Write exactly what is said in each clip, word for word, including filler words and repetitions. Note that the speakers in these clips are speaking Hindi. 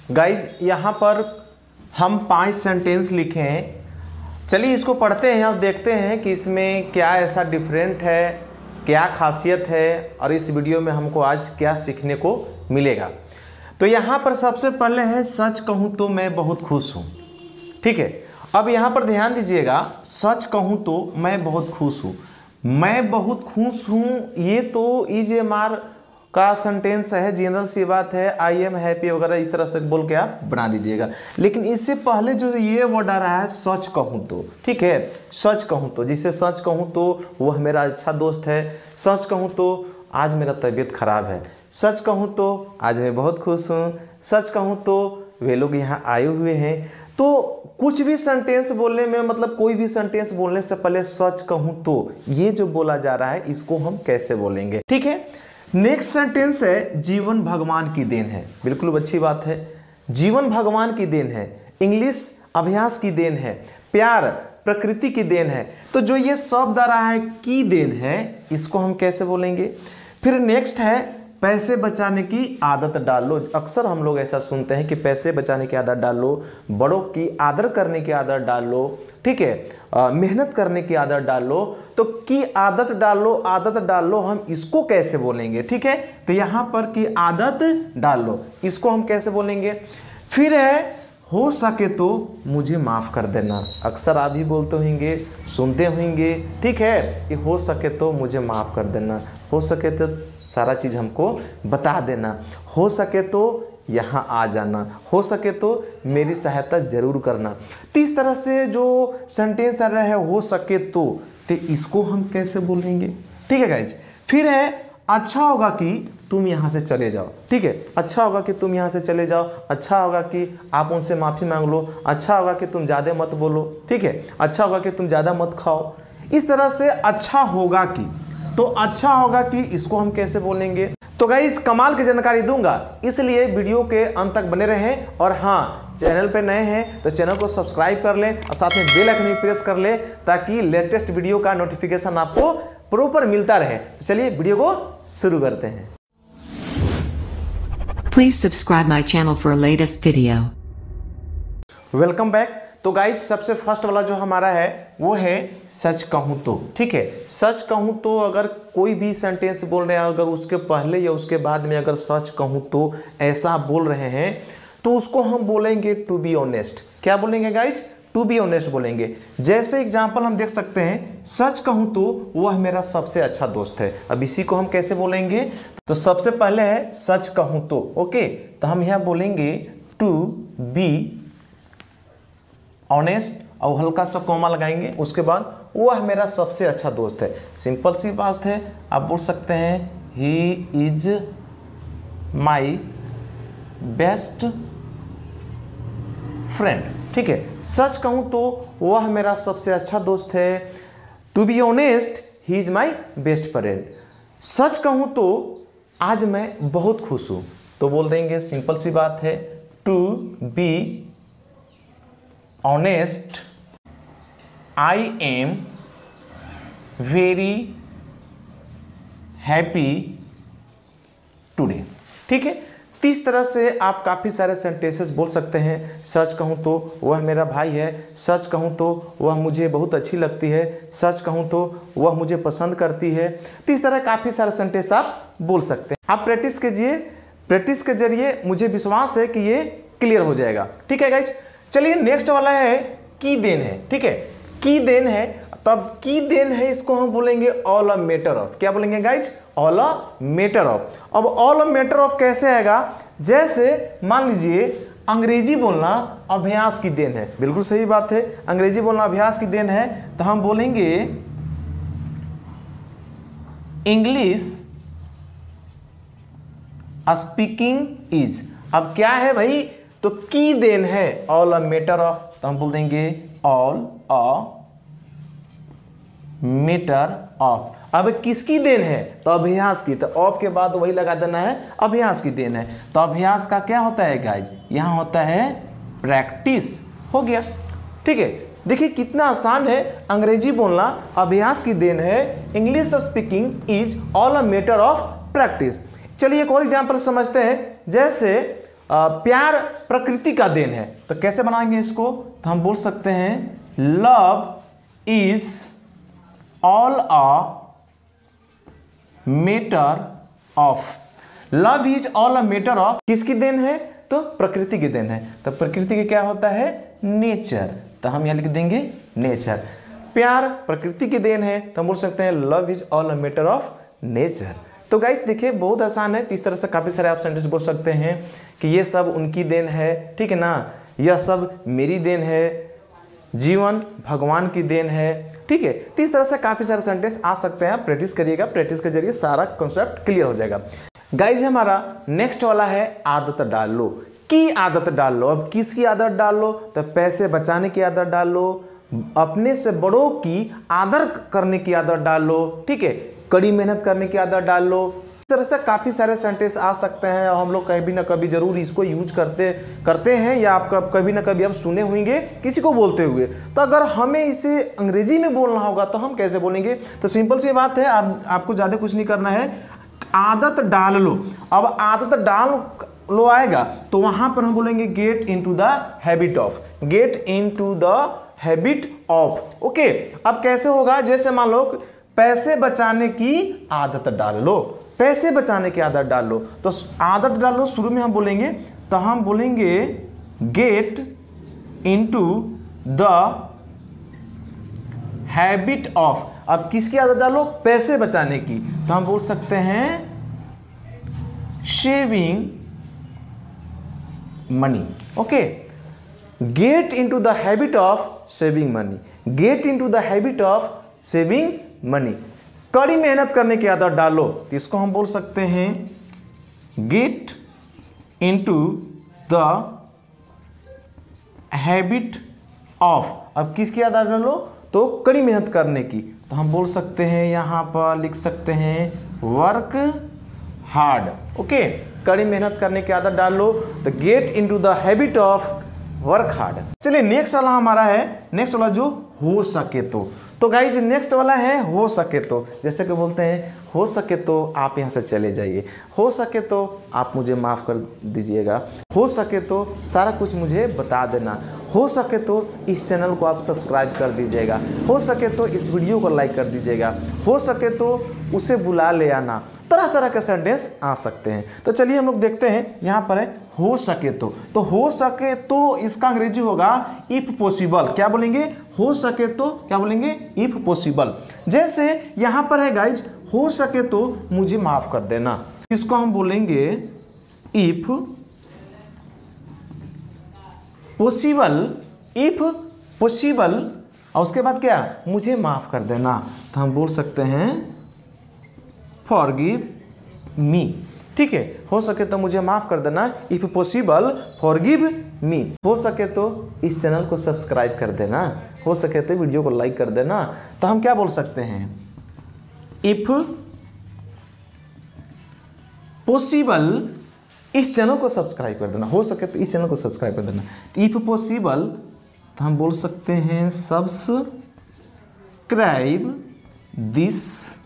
गाइज यहाँ पर हम पांच सेंटेंस लिखे हैं। चलिए इसको पढ़ते हैं और देखते हैं कि इसमें क्या ऐसा डिफरेंट है, क्या खासियत है और इस वीडियो में हमको आज क्या सीखने को मिलेगा। तो यहाँ पर सबसे पहले है सच कहूँ तो मैं बहुत खुश हूँ। ठीक है, अब यहाँ पर ध्यान दीजिएगा, सच कहूँ तो मैं बहुत खुश हूँ। मैं बहुत खुश हूँ ये तो इज एम आर का सेंटेंस है, जनरल सी बात है, आई एम हैप्पी वगैरह इस तरह से बोल के आप बना दीजिएगा। लेकिन इससे पहले जो ये वर्ड आ रहा है सच कहूँ तो, ठीक है, सच कहूँ तो, जिसे सच कहूँ तो वह मेरा अच्छा दोस्त है, सच कहूँ तो आज मेरा तबीयत खराब है, सच कहूँ तो आज मैं बहुत खुश हूँ, सच कहूँ तो वे लोग यहाँ आए हुए हैं। तो कुछ भी सेंटेंस बोलने में, मतलब कोई भी सेंटेंस बोलने से पहले सच कहूँ तो ये जो बोला जा रहा है इसको हम कैसे बोलेंगे। ठीक है, नेक्स्ट सेंटेंस है जीवन भगवान की देन है। बिल्कुल अच्छी बात है, जीवन भगवान की देन है, इंग्लिश अभ्यास की देन है, प्यार प्रकृति की देन है। तो जो ये शब्द आ रहा है की देन है, इसको हम कैसे बोलेंगे। फिर नेक्स्ट है पैसे बचाने की आदत डाल लो। अक्सर हम लोग ऐसा सुनते हैं कि पैसे बचाने की आदत डाल लो, बड़ों की आदर करने की आदत डाल लो, ठीक है, मेहनत करने की आदत डाल लो। तो की आदत डाल लो, आदत डाल लो, हम इसको कैसे बोलेंगे। ठीक है, तो यहाँ पर की आदत डाल लो, इसको हम कैसे बोलेंगे। फिर है हो सके तो मुझे माफ़ कर देना। अक्सर आप भी बोलते होंगे, सुनते होंगे, ठीक है, कि हो सके तो मुझे माफ़ कर देना, हो सके तो सारा चीज़ हमको बता देना, हो सके तो यहाँ आ जाना, हो सके तो मेरी सहायता ज़रूर करना। तो इस तरह से जो सेंटेंस आ रहा है हो सके तो, तो इसको हम कैसे बोलेंगे। ठीक है गाइज, फिर है अच्छा होगा कि तुम यहाँ से चले जाओ। ठीक है, अच्छा होगा कि तुम यहाँ से चले जाओ, अच्छा होगा कि आप उनसे माफ़ी मांग लो, अच्छा होगा कि तुम ज़्यादा मत बोलो, ठीक है, अच्छा होगा कि तुम ज़्यादा मत खाओ। इस तरह से अच्छा होगा कि, तो अच्छा होगा कि इसको हम कैसे बोलेंगे। तो गाइस कमाल की जानकारी दूंगा, इसलिए वीडियो के अंत तक बने रहें। और हाँ, चैनल पे नए हैं तो चैनल को सब्सक्राइब कर लें और साथ में बेल आइकन भी प्रेस कर लें ताकि लेटेस्ट वीडियो का नोटिफिकेशन आपको प्रॉपर मिलता रहे। तो चलिए वीडियो को शुरू करते हैं। Please subscribe my channel for latest video. Welcome back. तो गाइज सबसे फर्स्ट वाला जो हमारा है वो है सच कहूँ तो। ठीक है, सच कहूँ तो अगर कोई भी सेंटेंस बोल रहे हैं, अगर उसके पहले या उसके बाद में अगर सच कहूँ तो ऐसा बोल रहे हैं तो उसको हम बोलेंगे टू बी ऑनेस्ट। क्या बोलेंगे गाइज, टू बी ऑनेस्ट बोलेंगे। जैसे एग्जांपल हम देख सकते हैं, सच कहूँ तो वह मेरा सबसे अच्छा दोस्त है। अब इसी को हम कैसे बोलेंगे, तो सबसे पहले है सच कहूँ तो, ओके, तो हम यहाँ बोलेंगे टू बी ऑनेस्ट और हल्का सा कॉमा लगाएंगे, उसके बाद वह मेरा सबसे अच्छा दोस्त है। सिंपल सी बात है, आप बोल सकते हैं he is my best friend. ठीक है, सच कहूँ तो वह मेरा सबसे अच्छा दोस्त है। To be honest he is my best friend. सच कहूँ तो आज मैं बहुत खुश हूँ, तो बोल देंगे, सिंपल सी बात है, to be honest I am very happy today. ठीक है, इस तरह से आप काफ़ी सारे सेंटेंसेस बोल सकते हैं। सच कहूँ तो वह मेरा भाई है, सच कहूँ तो वह मुझे बहुत अच्छी लगती है, सच कहूँ तो वह मुझे पसंद करती है। तो इस तरह काफ़ी सारे सेंटेंस आप बोल सकते हैं। आप प्रैक्टिस कीजिए, प्रैक्टिस के जरिए मुझे विश्वास है कि ये क्लियर हो जाएगा। ठीक है गाइज, चलिए नेक्स्ट वाला है की देन है। ठीक है, की देन है, तब की देन है इसको हम बोलेंगे ऑल अ मैटर ऑफ। क्या बोलेंगे guys, all a matter of. अब ऑल अ मैटर ऑफ कैसे आएगा, जैसे मान लीजिए अंग्रेजी बोलना अभ्यास की देन है। बिल्कुल सही बात है, अंग्रेजी बोलना अभ्यास की देन है, तो हम बोलेंगे इंग्लिश स्पीकिंग इज। अब क्या है भाई, तो की देन है ऑल अ मैटर ऑफ, तो हम बोल देंगे ऑल अ मैटर ऑफ। अब किसकी देन है, तो अभ्यास की, तो ऑफ के बाद वही लगा देना है, अभ्यास की देन है। तो अभ्यास का क्या होता है गाइज, यहाँ होता है प्रैक्टिस। हो गया, ठीक है। देखिए कितना आसान है, अंग्रेजी बोलना अभ्यास की देन है, English speaking is all a matter of practice. चलिए एक और एग्जाम्पल समझते हैं। जैसे प्यार प्रकृति का देन है। तो कैसे बनाएंगे इसको? तो हम बोल सकते हैं love is all a matter of. Love is all a matter of किसकी देन है? तो प्रकृति की देन है। तो प्रकृति की क्या होता है? नेचर। तो हम यहां लिख देंगे नेचर। प्यार प्रकृति की देन है तो हम बोल सकते हैं love is all a matter of nature. तो गाइस देखिए बहुत आसान है। इस तरह से काफी सारे आप सेंटेंस बोल सकते हैं कि ये सब उनकी देन है, ठीक है ना, यह सब मेरी देन है, जीवन भगवान की देन है, ठीक है। तो इस तरह से काफी सारे सेंटेंस आ सकते हैं। आप प्रैक्टिस करिएगा, प्रैक्टिस के जरिए सारा कॉन्सेप्ट क्लियर हो जाएगा। गाइज हमारा नेक्स्ट वाला है आदत डाल लो। की आदत डाल लो। अब किसकी आदत डाल लो? तो पैसे बचाने की आदत डाल लो, अपने से बड़ों की आदर करने की आदत डाल लो, ठीक है, कड़ी मेहनत करने की आदत डाल लो। इस तरह से काफ़ी सारे सेंटेंस आ सकते हैं और हम लोग कभी ना कभी जरूर इसको यूज करते करते हैं या आप कभी ना कभी आप सुने होंगे किसी को बोलते हुए। तो अगर हमें इसे अंग्रेजी में बोलना होगा तो हम कैसे बोलेंगे? तो सिंपल सी बात है, आप आपको ज़्यादा कुछ नहीं करना है, आदत डाल लो। अब आदत डाल लो आएगा तो वहां पर हम बोलेंगे get into the habit of, get into the habit of. Okay, अब कैसे होगा? जैसे मान लो पैसे बचाने की आदत डाल लो, पैसे बचाने की आदत डाल लो। तो आदत डाल लो शुरू में हम बोलेंगे तो हम बोलेंगे get into the habit of. अब किसकी आदत डालो? पैसे बचाने की। तो हम बोल सकते हैं saving money. Okay, get into the habit of saving money, get into the habit of saving money. कड़ी मेहनत करने की आदत डालो तो इसको हम बोल सकते हैं get into the habit of. अब किसकी आदत डालो? तो कड़ी मेहनत करने की। तो हम बोल सकते हैं यहां पर लिख सकते हैं वर्क हार्ड। ओके, कड़ी मेहनत करने की आदत डाल लो तो get into the habit of work hard. चलिए नेक्स्ट वाला हमारा है, नेक्स्ट वाला जो हो सके तो। तो गाइज नेक्स्ट वाला है हो सके तो। जैसे कि बोलते हैं हो सके तो आप यहाँ से चले जाइए, हो सके तो आप मुझे माफ़ कर दीजिएगा, हो सके तो सारा कुछ मुझे बता देना, हो सके तो इस चैनल को आप सब्सक्राइब कर दीजिएगा, हो सके तो इस वीडियो को लाइक कर दीजिएगा, हो सके तो उसे बुला ले आना। तरह तरह के सेंटेंस आ सकते हैं। तो चलिए हम लोग देखते हैं, यहाँ पर है हो सके तो। तो हो सके तो इसका अंग्रेजी होगा इफ पॉसिबल। क्या बोलेंगे? हो सके तो क्या बोलेंगे? If possible. जैसे यहाँ पर है गाइज हो सके तो मुझे माफ कर देना, इसको हम बोलेंगे इफ पॉसिबल, इफ पॉसिबल और उसके बाद क्या? मुझे माफ कर देना। तो हम बोल सकते हैं फॉरगिव मी। ठीक है, हो सके तो मुझे माफ कर देना, इफ पॉसिबल फॉरगिव मी। हो सके तो इस चैनल को सब्सक्राइब कर देना, हो सके तो वीडियो को लाइक कर देना। तो हम क्या बोल सकते हैं? इफ पॉसिबल इस चैनल को सब्सक्राइब कर देना, हो सके तो इस चैनल को सब्सक्राइब कर देना। इफ पॉसिबल तो हम बोल सकते हैं सब्सक्राइब दिस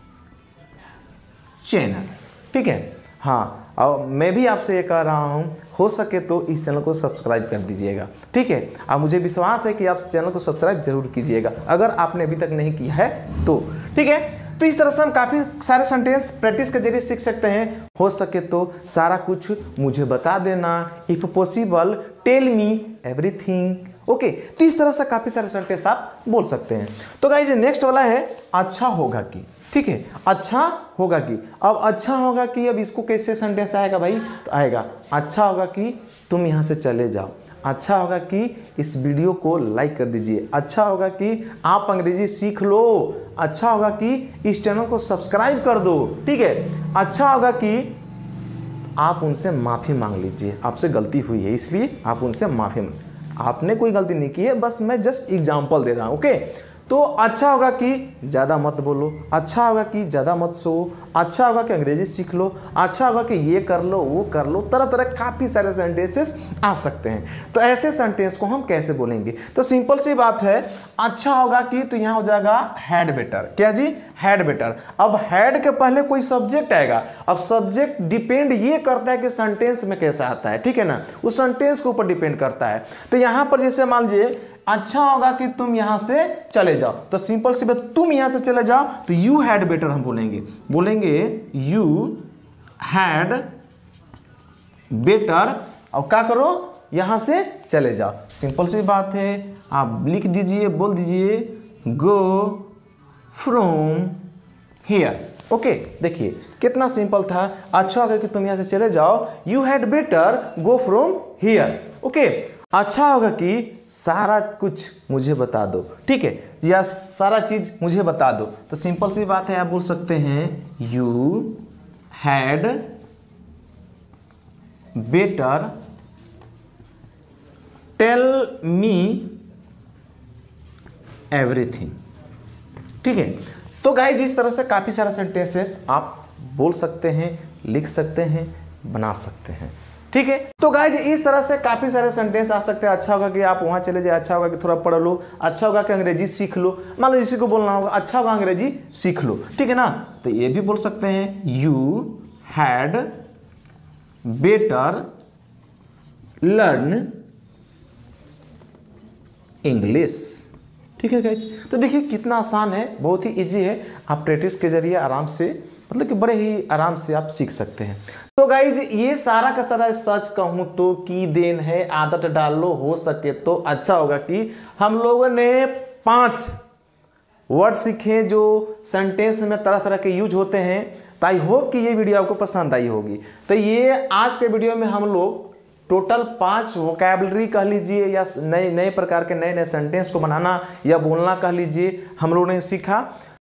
चैनल। ठीक है, हाँ, और मैं भी आपसे ये कह रहा हूँ हो सके तो इस चैनल को सब्सक्राइब कर दीजिएगा। ठीक है, अब मुझे विश्वास है कि आप चैनल को सब्सक्राइब जरूर कीजिएगा अगर आपने अभी तक नहीं किया है तो। ठीक है, तो इस तरह से हम काफ़ी सारे सेंटेंस प्रैक्टिस के जरिए सीख सकते हैं। हो सके तो सारा कुछ मुझे बता देना, if possible tell me everything. Okay, तो इस तरह से काफ़ी सारे सेंटेंस आप बोल सकते हैं। तो गाइस नेक्स्ट वाला है अच्छा होगा कि। ठीक है, अच्छा होगा कि। अब अच्छा होगा कि, अब इसको कैसे सेंटेंस आएगा भाई? तो आएगा अच्छा होगा कि तुम यहाँ से चले जाओ, अच्छा होगा कि इस वीडियो को लाइक कर दीजिए, अच्छा होगा कि आप अंग्रेजी सीख लो, अच्छा होगा कि इस चैनल को सब्सक्राइब कर दो। ठीक है, अच्छा होगा कि आप उनसे माफ़ी मांग लीजिए, आपसे गलती हुई है इसलिए आप उनसे माफ़ी मांग। आपने कोई गलती नहीं की है, बस मैं जस्ट एग्जाम्पल दे रहा हूँ। ओके, तो अच्छा होगा कि ज़्यादा मत बोलो, अच्छा होगा कि ज़्यादा मत सो, अच्छा होगा कि अंग्रेजी सीख लो, अच्छा होगा कि ये कर लो वो कर लो, तरह तरह काफ़ी सारे सेंटेंसेस आ सकते हैं। तो ऐसे सेंटेंस को हम कैसे बोलेंगे? तो सिंपल सी बात है, अच्छा होगा कि तो यहाँ हो जाएगा हैड बेटर। क्या जी? Had better. अब हैड के पहले कोई सब्जेक्ट आएगा। अब सब्जेक्ट डिपेंड ये करता है कि सेंटेंस में कैसा आता है, ठीक है ना, उस सेंटेंस के ऊपर डिपेंड करता है। तो यहाँ पर जैसे मान लीजिए अच्छा होगा कि तुम यहां से चले जाओ, तो सिंपल सी बात, तुम यहां से चले जाओ, तो यू हैड बेटर हम बोलेंगे बोलेंगे यू हैड बेटर। अब क्या करो, यहां से चले जाओ। सिंपल सी बात है, आप लिख दीजिए, बोल दीजिए गो फ्रॉम हियर। ओके, देखिए कितना सिंपल था। अच्छा होगा कि तुम यहां से चले जाओ, you had better go from here. Okay, अच्छा होगा कि सारा कुछ मुझे बता दो, ठीक है, या सारा चीज मुझे बता दो। तो सिंपल सी बात है, आप बोल सकते हैं you had better tell me everything. ठीक है, तो गाइस इस तरह से काफी सारे सेंटेंसेस आप बोल सकते हैं, लिख सकते हैं, बना सकते हैं। ठीक है, तो गाइज इस तरह से काफी सारे सेंटेंस आ सकते हैं। अच्छा होगा कि आप वहां चले जाए, अच्छा होगा कि थोड़ा पढ़ लो, अच्छा होगा कि अंग्रेजी सीख लो। मान लो किसी को बोलना होगा अच्छा होगा अंग्रेजी सीख लो, ठीक है ना, तो ये भी बोल सकते हैं you had better learn English. ठीक है गाइज, तो देखिए कितना आसान है, बहुत ही इजी है। आप प्रैक्टिस के जरिए आराम से, मतलब कि बड़े ही आराम से आप सीख सकते हैं। तो गाइज ये सारा का सारा सच कहूं तो की देन है, आदत डाल लो, हो सके तो अच्छा होगा कि हम लोगों ने पांच वर्ड सीखे जो सेंटेंस में तरह तरह के यूज होते हैं। तो आई होप कि ये वीडियो आपको पसंद आई होगी। तो ये आज के वीडियो में हम लोग टोटल पांच वोकैबुलरी कह लीजिए या नए नए प्रकार के नए नए सेंटेंस को बनाना या बोलना कह लीजिए, हम लोगों ने सीखा।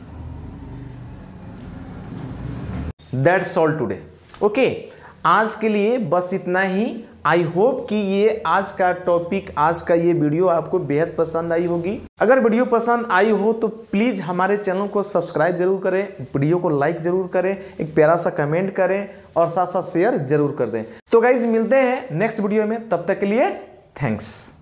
That's all today. ओके, आज के लिए बस इतना ही। आई होप कि ये आज का टॉपिक, आज का ये वीडियो आपको बेहद पसंद आई होगी। अगर वीडियो पसंद आई हो तो प्लीज़ हमारे चैनल को सब्सक्राइब जरूर करें, वीडियो को लाइक जरूर करें, एक प्यारा सा कमेंट करें और साथ साथ शेयर जरूर कर दें। तो गाइज मिलते हैं नेक्स्ट वीडियो में, तब तक के लिए थैंक्स।